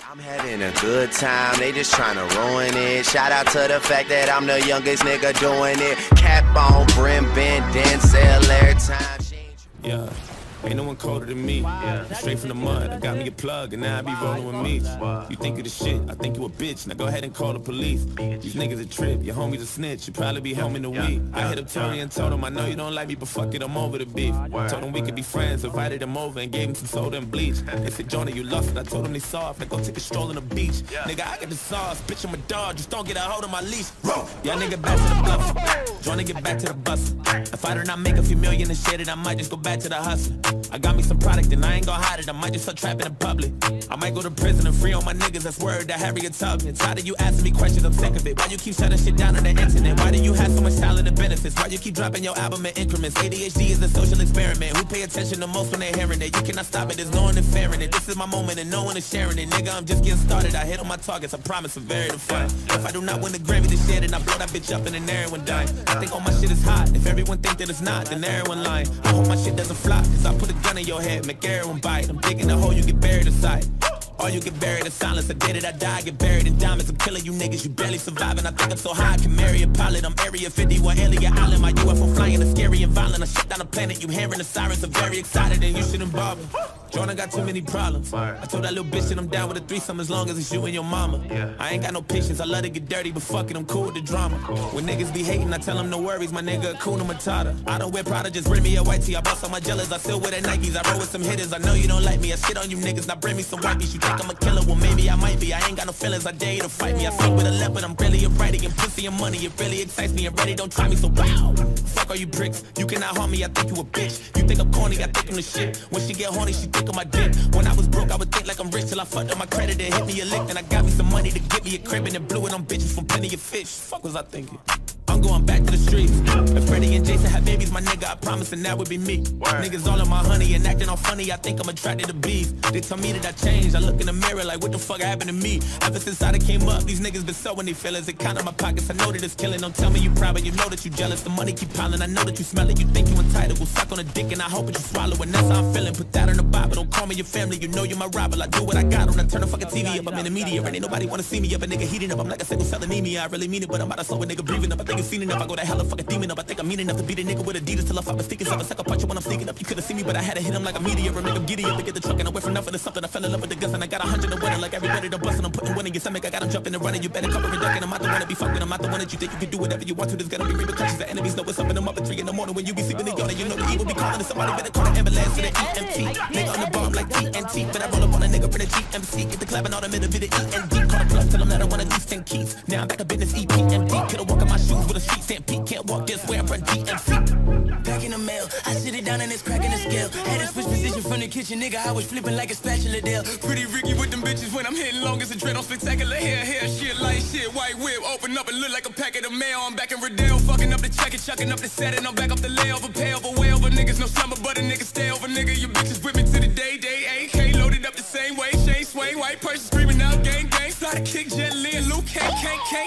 I'm having a good time, they just tryna ruin it. Shout out to the fact that I'm the youngest nigga doing it. Cap on, brim bent, Denzel every time. Yeah, ain't no one colder than me. Straight from the mud, I got me a plug and now I be rolling with me. You think you the shit, I think you a bitch. Now go ahead and call the police. These niggas a trip, your homie's a snitch. You probably be home in a week. I hit up Tony and told him I know you don't like me, but fuck it, I'm over the beef. Told him we could be friends, invited him over and gave him some soda and bleach. They said, Jonah, you lost it. I told him they soft. Now go take a stroll on the beach. Nigga, I got the sauce, bitch, I'm a dog. Just don't get a hold of my leash. Y'all nigga back to the bluff. Jonah, get back to the bus. If I do not make a few million and shit, I might just go back to the hustle. I got me some product and I ain't gon' hide it. I might just start trapping in public. I might go to prison and free all my niggas. That's word that Harriet Tubman. Tired of you asking me questions, I'm sick of it. Why you keep shutting shit down on the internet? Why do you have so much talent and benefits? Why you keep dropping your album in increments? ADHD is a social experiment. Who pay attention the most when they're hearing it? You cannot stop it, there's no interfering it. This is my moment and no one is sharing it. Nigga, I'm just getting started. I hit on my targets, I promise I'm very defiant. If I do not win the Grammy this year, then I blow that bitch up and then everyone dying. I think all my shit is hot. If everyone think that it's not, then everyone lying. I hope my shit doesn't flop, cause I put a gun in your head, make everyone bite. I'm digging the hole, you get buried inside. Or you get buried in silence. The day that I die, I get buried in diamonds. I'm killing you niggas, you barely surviving. I think I'm so high, I can marry a pilot. I'm Area 51, alien island. My UFO flying is scary and violent. I shut down the planet, you hearing the sirens. I'm very excited and you shouldn't bother. Jonah got too many problems. I told that little bitch that I'm down with a threesome as long as it's you and your mama. I ain't got no patience, I love to get dirty, but fuck it, I'm cool with the drama. When niggas be hating, I tell them no worries, my nigga Hakuna Matata. I don't wear Prada, just bring me a white tee. I bust on my jealous, I still wear the Nikes. I roll with some hitters, I know you don't like me. I shit on you niggas, now bring me some white beats. You think I'm a killer, well maybe I might be. I ain't got no feelings, I dare you to fight me. I sleep with a leopard, I'm really a righty. And pussy and money, it really excites me. And ready, don't try me, so wow. Fuck all you bricks, you cannot harm me, I think you a bitch. You think I'm corny, I think I'm the shit. When she get horny, she think of my dick. When I was broke, I would think like I'm rich till I fucked up my credit and hit me a lick. And I got me some money to get me a crib and then blew it on bitches from plenty of fish. Fuck was I thinking? I'm going back to the streets. If Freddie and Jason had babies, my nigga, I promise, and that would be me. Niggas all in my honey and acting all funny, I think I'm attracted to beef. They tell me that I changed, I look in the mirror like what the fuck happened to me? Ever since I came up, these niggas been sewing their feelings. It count in my pockets, I know that it's killing. Don't tell me you proud, but you know that you jealous. The money keep piling, I know that you smell it. You think you entitled, will suck on a dick and I hope that you swallow. And that's how I'm feeling, put that in the Bible. Don't call me your family, you know you're my rival. I do what I got on, I turn the fucking TV up. I'm in the media and ain't nobody wanna see me up. A nigga heating up, I'm like a single cell anemia. I really mean it, but I'm about to slow a nigga breathing up. I think it's seen enough, I go to hell and fuck a demon up. I think I'm mean enough to beat a nigga with Adidas till I fuck mistaken. I suck a punch when I'm sneaking up. You could've seen me, but I had to hit him like a meteor. Make him giddy up and get the truck and I went for nothing to something. I fell in love with the guns and I got 100 to win. Like everybody to bust and I'm putting one in your stomach. I got him jumping and running. You better cover and ducking. I'm not the one to be fucking. I'm not the one that you think you can do whatever you want to. There's gonna be repercussions. The enemies know what's up and I'm up at 3 in the morning when you be sleeping in yawning. You know the evil be calling and somebody better call an ambulance to the EMT. Nigga on the bomb like TNT. But I roll up on a nigga for the GMC. Get the clap and all the middle bit of END. Call the club, tell them that I want at least 10 keys. Now I'm back to business EPMD. Could've walk in my shoes with a street stamp P. Can't walk this way, I'm from DMC. Back in the mail, I sit it down and it's cracking the scale. Had to switch position from the kitchen, nigga, I was flipping like a spatula deal. Pretty Ricky with them bitches when I'm hitting long as a dread on spectacular hair, shit like shit, white whip, open up and look like a packet of mail. I'm back in Riddell, fucking up the check and chucking up the set and I'm back up the layover, pay over, way over, niggas no slumber, but a nigga stay over, nigga, your bitches with me to the day, AK loaded up the same way, Shane Sway, white person screaming out, gang, fly to kick, Jet Li and Luke, can't.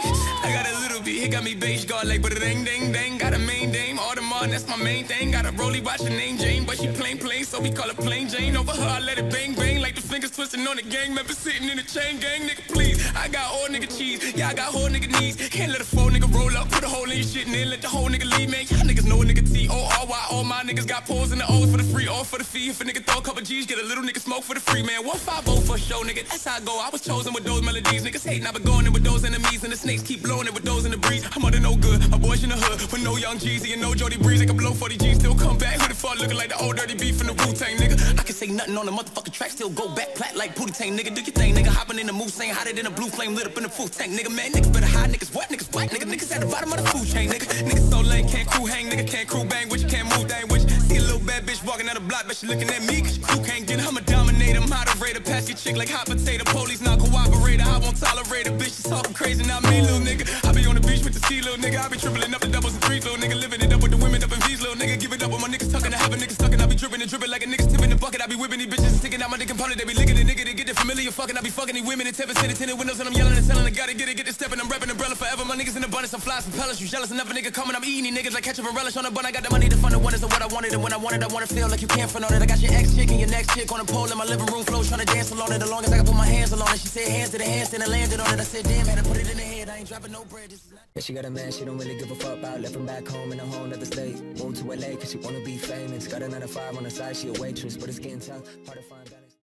I got a little bit, he got me beige guard like, but it dang, got a main dame, Audemars, that's my main thing, got a rollie, watch her name Jane, but she plain, so we call her plain Jane, over her I let it bang, like the fingers twisting on the gang, member sitting in the chain gang, nigga please, I got old nigga cheese, yeah I got whole nigga knees, can't let a faux nigga roll up, put a hole in your shit and then let the whole nigga leave, man, y'all niggas know a nigga T-O-R-Y, all my niggas got pulls in the O's for the free, all for the fee, if a nigga throw a couple G's, get a little nigga smoke for the free, man, 150 for a show, nigga, that's how I go, I was chosen with those melodies, niggas hating, I been going in with those enemies, and the snakes keep blowing it with those in the breeze, I'm under no good, my boys in the hood, with no young Jeezy and no Jody Breeze, they can blow 40 G's, still come back, who the fuck looking like the old dirty beef from the Wu-Tang, nigga, I can say nothing on the motherfucking track, still go back, plat like Pootie Tang, nigga, do your thing, nigga, hopping in the move, saying hotter than a blue flame, lit up in the full tank, nigga, man, niggas better hide, niggas what, niggas white, niggas at the bottom of the food chain, niggas so lame, can't crew hang, nigga, can't crew bang, which can't move, dang, which, see a little bad bitch walking down the block, but she looking at me, cause you can't get, I'm a dominator, moderator, pass your chick like hot potato, police not cooperator, I won't tolerate a bitch, she's talking crazy, not me, little nigga, I be on the beach with the sea, little nigga, I be tripling up the doubles and threes, little nigga, living it up with the women swimming up in V's, little nigga, give it up. When my niggas tucking, I have a nigga stuck, and I be dripping and dripping like a nigga's tipping the bucket. I be whipping these bitches, sticking out my dick component. They be licking the nigga, they get the familiar fucking. I be fucking these women in 10% tinted windows, and I'm yelling and selling. I gotta get it, get the step, and I'm rapping umbrella forever. My niggas in abundance, I'm flies from pellets. You jealous enough, a nigga coming, I'm eating these niggas like ketchup and relish on a bun. I got the money to fund the wonders of what I wanted, and when I wanna feel like you can't front on it. I got your ex chick and your next chick on a pole in my living room floor, trying to dance along it. The longest I can put my hands along it. She said hands to the handstand and landed on it. I said damn, had to put it in the head. I ain't dropping no bread. This is not. Yeah, she got a man she don't really give a fuck about. Left from back home in a whole nother state. Moved to LA cause she wanna be famous. Got a 9 to 5 on the side, she a waitress, but it's getting tough. Hard to find.